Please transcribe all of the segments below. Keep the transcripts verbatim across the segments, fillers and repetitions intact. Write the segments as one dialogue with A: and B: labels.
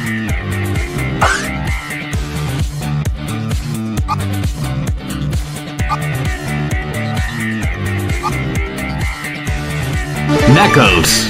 A: Knuckles.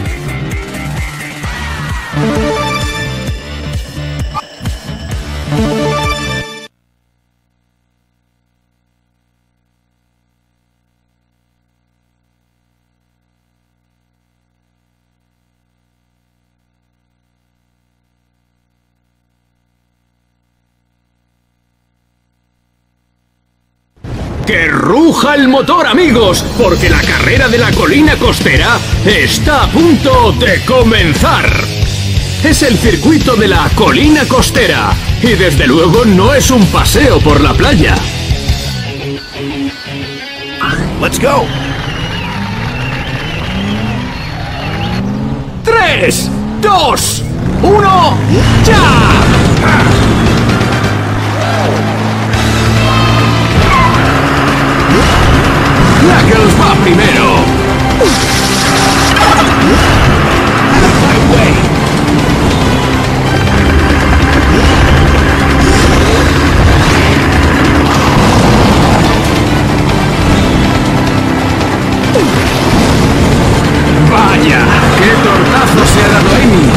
B: ¡Que ruja el motor, amigos! Porque la carrera de la colina costera está a punto de comenzar. Es el circuito de la colina costera y desde luego no es un paseo por la playa.
C: Let's go.
B: ¡Tres! ¡Dos! ¡Uno! ¡Ya! Knuckles va primero. Vaya, qué tortazo se ha dado Amy.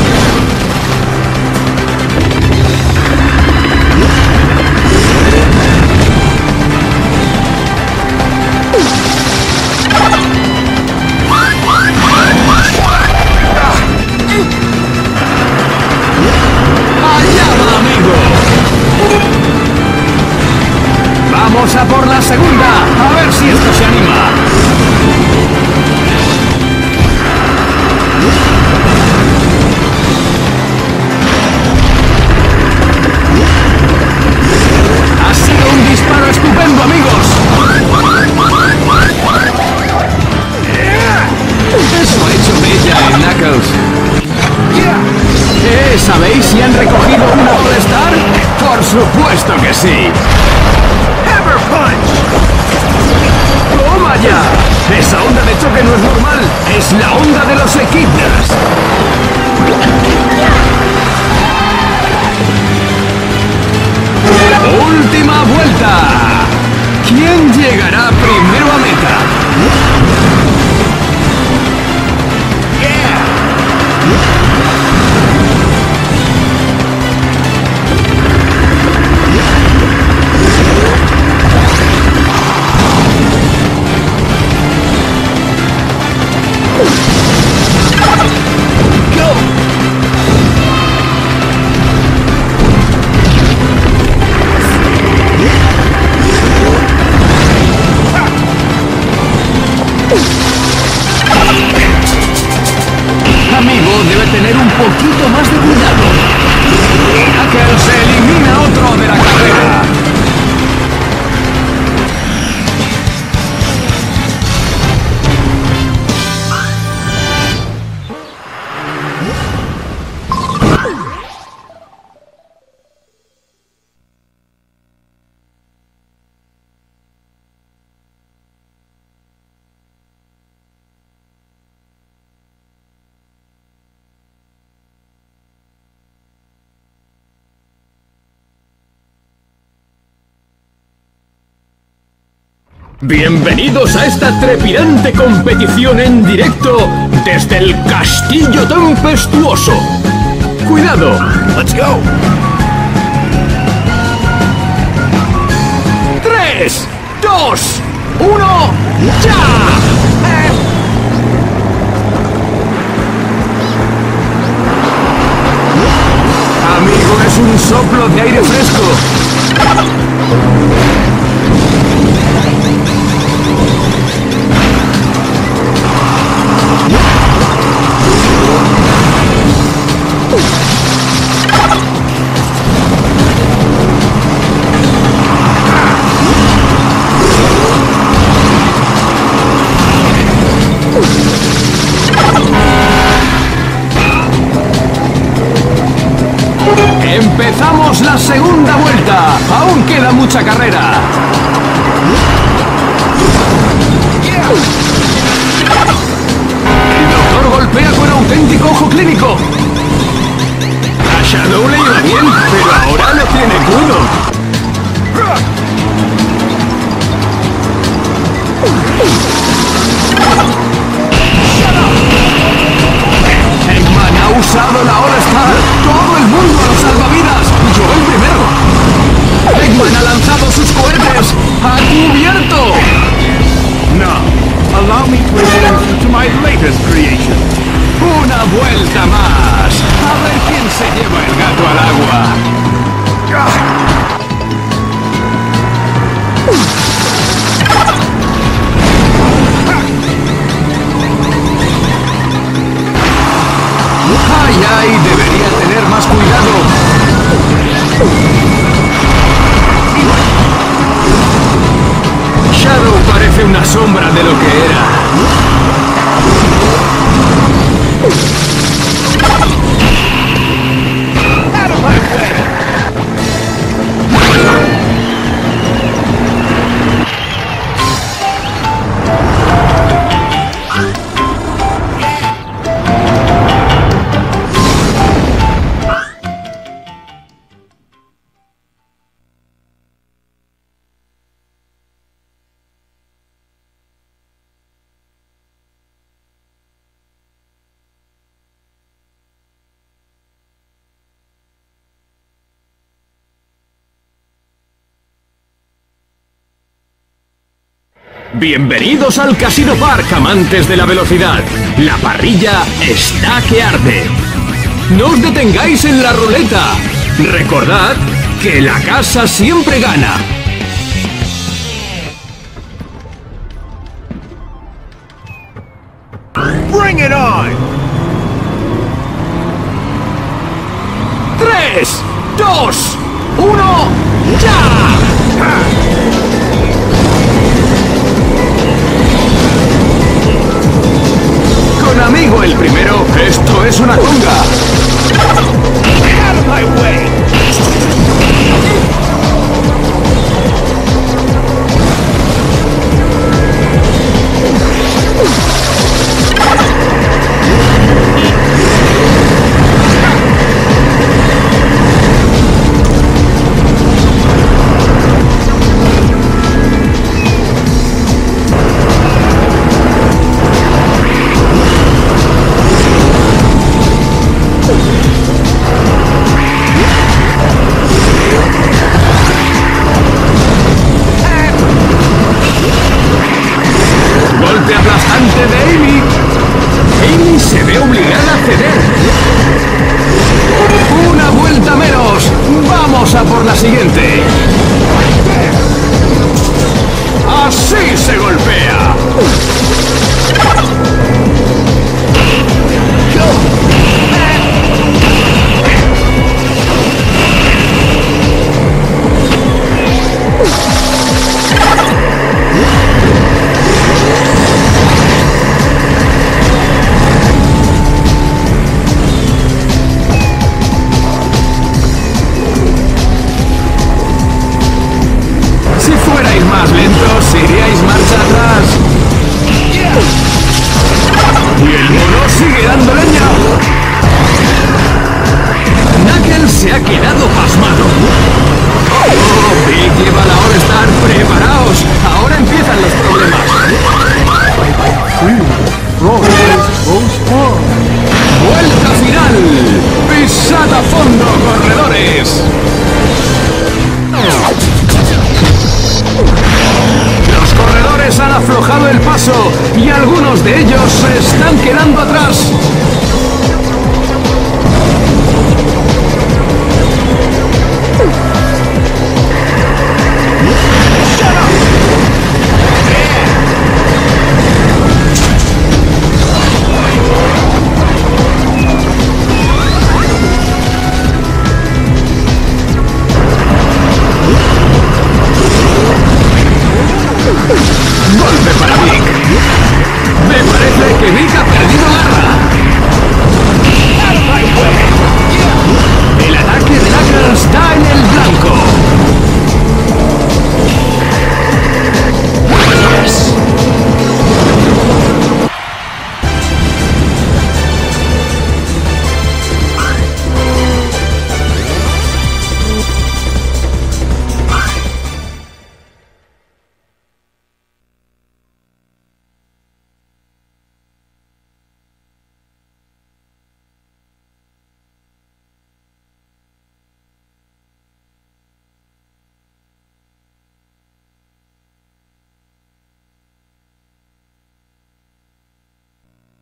B: Vamos a por la segunda, a ver si esto se anima. Ha sido un disparo estupendo, amigos. Eso ha hecho mella en Knuckles. ¿Eh? ¿Sabéis si han recogido una All-Star? Por supuesto que sí. ¡Toma ya! Esa onda de choque no es normal, es la onda de los Echidnas. ¡Última vuelta! ¿Quién llegará primero a meta? Debe tener un poquito más de cuidado. Knuckles se elimina otro de la carrera. Bienvenidos a esta trepidante competición en directo desde el Castillo Tempestuoso. ¡Cuidado!
C: Let's go.
B: ¡Tres! ¡Dos! ¡Uno! ¡Ya! Amigo, es un soplo de aire fresco. Empezamos la segunda vuelta. Aún queda mucha carrera. El doctor golpea con auténtico ojo clínico. usado la All Star. Todo el mundo a los salvavidas. Yo el primero. Eggman ha lanzado sus cohetes. ¡Ha cubierto!
C: Now, allow me to introduce you to my latest creation.
B: Una vuelta más. A ver quién se lleva el gato al agua. ¡Ay, ay! Debería tener más cuidado. Shadow parece una sombra de lo que era.
C: Out of my way!
B: Bienvenidos al Casino Park, amantes de la velocidad. La parrilla está que arde. No os detengáis en la ruleta. Recordad que la casa siempre gana.
C: Bring it on!
B: ¡Tres! ¡Dos! ¡Uno! ¡Ya! Con amigo el primero, esto es una conga.
C: Out of my way!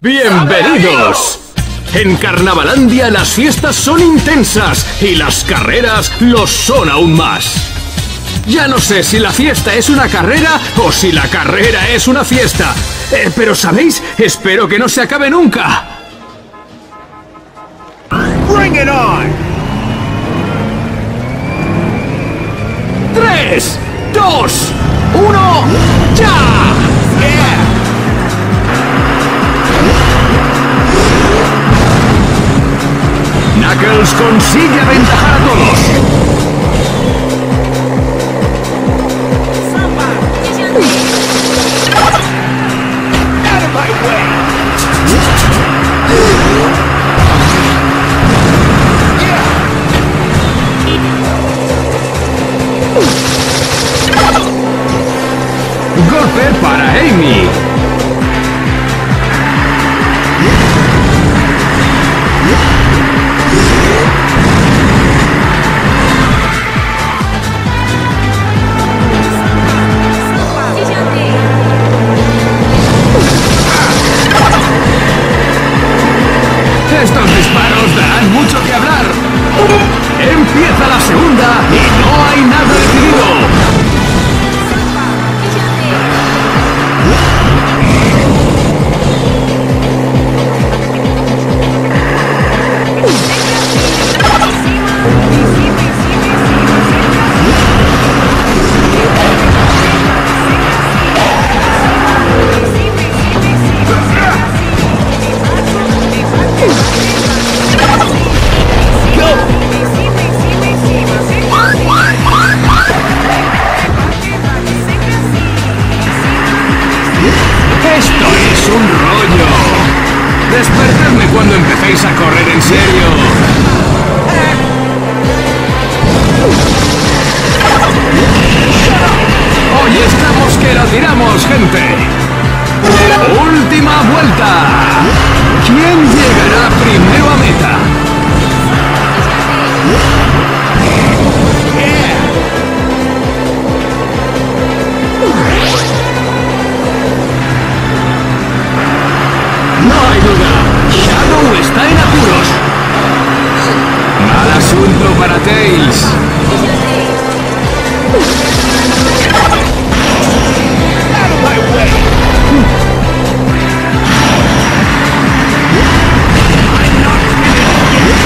B: ¡Bienvenidos! En Carnavalandia las fiestas son intensas y las carreras lo son aún más. Ya no sé si la fiesta es una carrera o si la carrera es una fiesta. Eh, pero ¿sabéis? Espero que no se acabe nunca.
C: Bring it on!
B: ¡Tres! ¡Dos! ¡Uno! ¡Ya!
C: Yeah!
B: Knuckles consigue aventajar a todos.
C: Out of my way!
B: Golpe para Amy. Estos disparos darán mucho que hablar. Empieza la segunda y no hay nada decidido. Esto es un rollo. Despertadme cuando empecéis a correr en serio. Hoy estamos que la tiramos, gente. Última vuelta. ¿Quién llegará primero a meta? No hay duda, Shadow está en apuros. Mal asunto para Tails.
C: Out of my way! I'm not finished yet!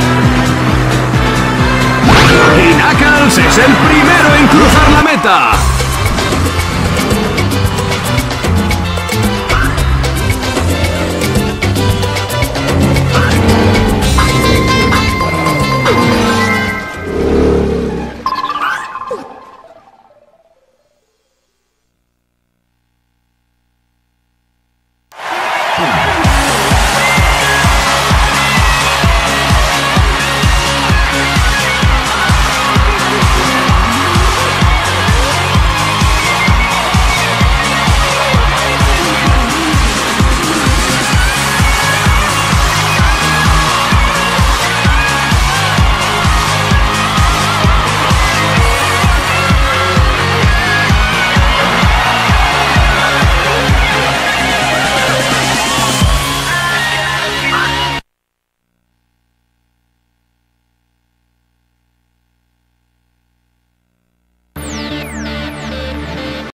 B: Y Knuckles es el primero en cruzar la meta.